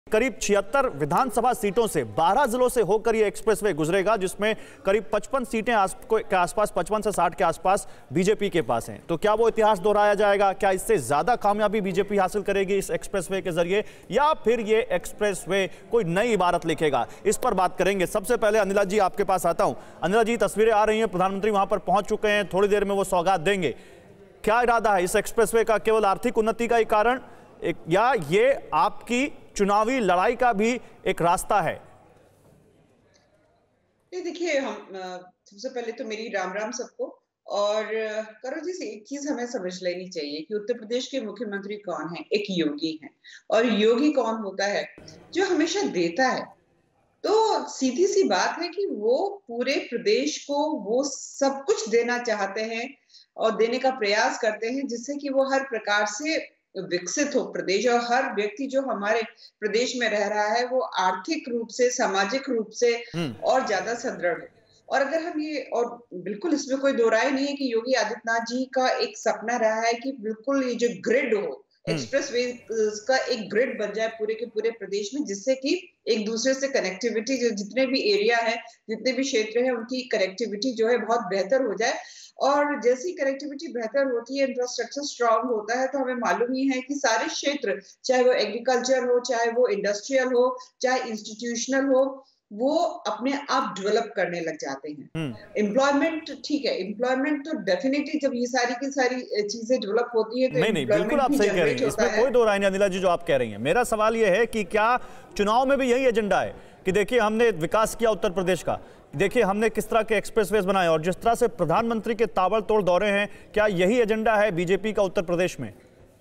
करीब 76 विधानसभा सीटों से 12 जिलों से होकर यह एक्सप्रेसवे गुजरेगा, जिसमें करीब 55 सीटें के आसपास 55 से 60 के आसपास बीजेपी के पास हैं। तो क्या वो इतिहास दोहराया जाएगा? क्या इससे ज्यादा कामयाबी बीजेपी हासिल करेगी इस एक्सप्रेसवे के जरिए, या फिर ये एक्सप्रेसवे कोई नई इबारत लिखेगा? इस पर बात करेंगे। सबसे पहले अनिला जी आपके पास आता हूं। अनिला जी, तस्वीरें आ रही हैं, प्रधानमंत्री वहां पर पहुंच चुके हैं, थोड़ी देर में वो सौगात देंगे। क्या इरादा है? इस एक्सप्रेसवे का केवल आर्थिक उन्नति का ही कारण, या ये आपकी चुनावी लड़ाई का भी एक रास्ता है? देखिए, हम सबसे पहले तो मेरी राम राम सबको। और करो जी, एक चीज हमें समझ लेनी चाहिए कि उत्तर प्रदेश के मुख्यमंत्री कौन है। एक योगी है। और योगी कौन होता है? जो हमेशा देता है। तो सीधी सी बात है कि वो पूरे प्रदेश को वो सब कुछ देना चाहते हैं और देने का प्रयास करते हैं, जिससे कि वो हर प्रकार से विकसित हो प्रदेश, और हर व्यक्ति जो हमारे प्रदेश में रह रहा है वो आर्थिक रूप से, सामाजिक रूप से और ज्यादा सुदृढ़ हो। और अगर हम ये, और बिल्कुल इसमें कोई दो राय नहीं है कि योगी आदित्यनाथ जी का एक सपना रहा है कि बिल्कुल ये जो ग्रिड हो, एक्सप्रेसवे का एक ग्रिड बन जाए पूरे के पूरे प्रदेश में, जिससे कि एक दूसरे से कनेक्टिविटी, जो जितने भी एरिया है, जितने भी क्षेत्र है, उनकी कनेक्टिविटी जो है बहुत बेहतर हो जाए। और जैसी कनेक्टिविटी बेहतर होती है, इंफ्रास्ट्रक्चर स्ट्रांग होता है, तो हमें मालूम ही है कि सारे क्षेत्र, चाहे वो एग्रीकल्चर हो, चाहे वो इंडस्ट्रियल हो, चाहे इंस्टीट्यूशनल हो, वो अपने आप डेवलप करने लग जाते हैं। एम्प्लॉयमेंट, ठीक है, एम्प्लॉयमेंट तो डेफिनेटली जब ये सारी की सारी चीजें डेवलप होती है तो नहीं, बिल्कुल आप सही कह रही हैं, इसमें कोई दो राय नहीं अनिला जी जो आप कह रही हैं। मेरा सवाल ये है कि क्या चुनाव में भी यही एजेंडा है कि देखिए हमने विकास किया उत्तर प्रदेश का, देखिए हमने किस तरह के एक्सप्रेसवेज बनाए, और जिस तरह से प्रधानमंत्री के ताबड़तोड़ दौरे हैं, क्या यही एजेंडा है बीजेपी का उत्तर प्रदेश में?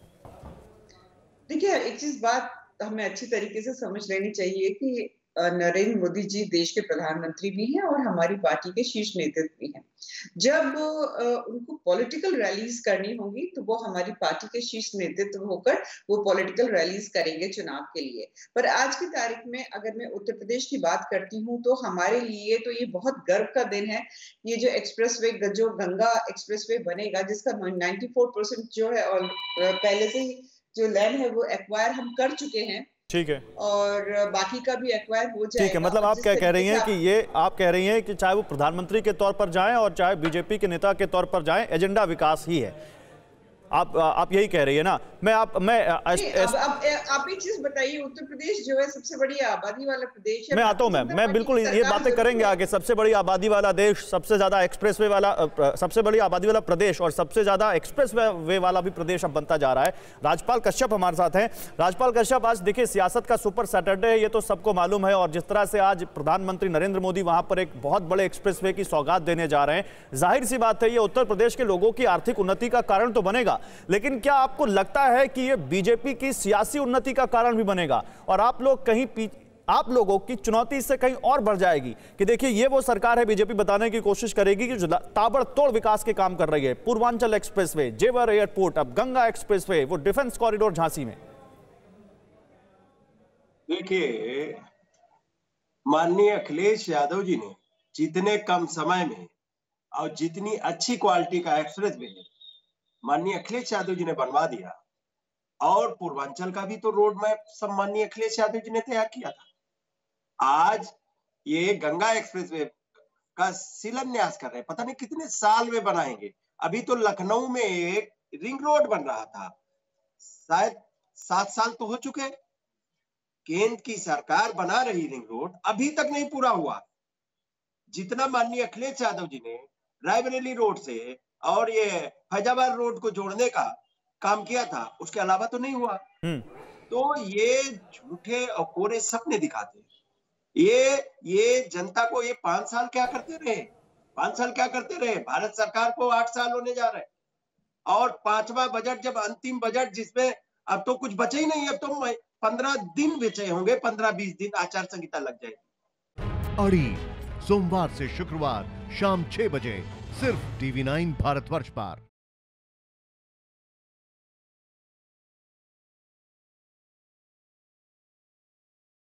देखिए, एक चीज बात हमें अच्छी तरीके से समझ लेनी चाहिए कि नरेंद्र मोदी जी देश के प्रधानमंत्री भी हैं और हमारी पार्टी के शीर्ष नेतृत्व भी हैं। जब उनको पॉलिटिकल रैलीज करनी होगी तो वो हमारी पार्टी के शीर्ष नेतृत्व होकर वो पॉलिटिकल रैलीज करेंगे चुनाव के लिए। पर आज की तारीख में अगर मैं उत्तर प्रदेश की बात करती हूँ तो हमारे लिए तो ये बहुत गर्व का दिन है। ये जो एक्सप्रेसवे, जो गंगा एक्सप्रेसवे बनेगा, जिसका 94% जो है, और पहले से ही जो लैंड है वो एक्वायर हम कर चुके हैं। ठीक है, और बाकी का भी एक्वायर हो जाएगा। ठीक है, मतलब आप क्या कह रही हैं कि ये आप कह रही हैं कि चाहे वो प्रधानमंत्री के तौर पर जाएं और चाहे बीजेपी के नेता के तौर पर जाएं, एजेंडा विकास ही है। आप यही कह रही है ना? आप एक चीज बताइए, उत्तर प्रदेश जो है सबसे बड़ी आबादी वाला प्रदेश है। मैं आता हूँ, मैं बिल्कुल ये बातें करेंगे आगे। सबसे बड़ी आबादी वाला देश, सबसे ज्यादा एक्सप्रेसवे वाला, सबसे बड़ी आबादी वाला प्रदेश और सबसे ज्यादा एक्सप्रेसवे वाला भी प्रदेश अब बनता जा रहा है। राजपाल कश्यप हमारे साथ हैं। राजपाल कश्यप, आज देखिए सियासत का सुपर सैटरडे है, ये तो सबको मालूम है, और जिस तरह से आज प्रधानमंत्री नरेंद्र मोदी वहां पर एक बहुत बड़े एक्सप्रेसवे की सौगात देने जा रहे हैं, जाहिर सी बात है ये उत्तर प्रदेश के लोगों की आर्थिक उन्नति का कारण तो बनेगा, लेकिन क्या आपको लगता है कि यह बीजेपी की सियासी उन्नति का कारण भी बनेगा, और आप लोगों की चुनौती इससे कहीं और बढ़ जाएगी कि देखिए ये वो सरकार है, बीजेपी बताने की कोशिश करेगी कि जो ताबड़तोड़ विकास के काम कर रही है, पूर्वांचल एक्सप्रेसवे, जेवर एयरपोर्ट, अब गंगा एक्सप्रेसवे, वो डिफेंस कॉरिडोर झांसी में। देखिए, माननीय अखिलेश यादव जी ने जितने कम समय में और जितनी अच्छी क्वालिटी का एक्सप्रेसवे माननीय अखिलेश यादव जी ने बनवा दिया, और पूर्वांचल का भी तो रोड मैप सब माननीय अखिलेश यादव जी ने तैयार किया था। आज ये गंगा एक्सप्रेसवे का शिलान्यास कर रहे हैं, पता नहीं कितने साल में बनाएंगे। अभी तो लखनऊ में एक रिंग रोड बन रहा था, शायद 7 साल तो हो चुके। केंद्र की सरकार बना रही रिंग रोड, अभी तक नहीं पूरा हुआ। जितना माननीय अखिलेश यादव जी ने रायबरेली रोड से और ये फैजाबाद रोड को जोड़ने का काम किया था, उसके अलावा तो नहीं हुआ। तो ये झूठे और कोरे सपने दिखाते हैं। ये जनता को ये 5 साल क्या करते रहे? 5 साल क्या करते रहे? भारत सरकार को 8 साल होने जा रहे हैं, और 5वां बजट, जब अंतिम बजट, जिसमें अब तो कुछ बचे ही नहीं, अब तो 15 दिन बचे होंगे, 15-20 दिन आचार संहिता लग जाएगी। अड़ी सोमवार से शुक्रवार शाम 6 बजे सिर्फ TV9 भारतवर्ष पर।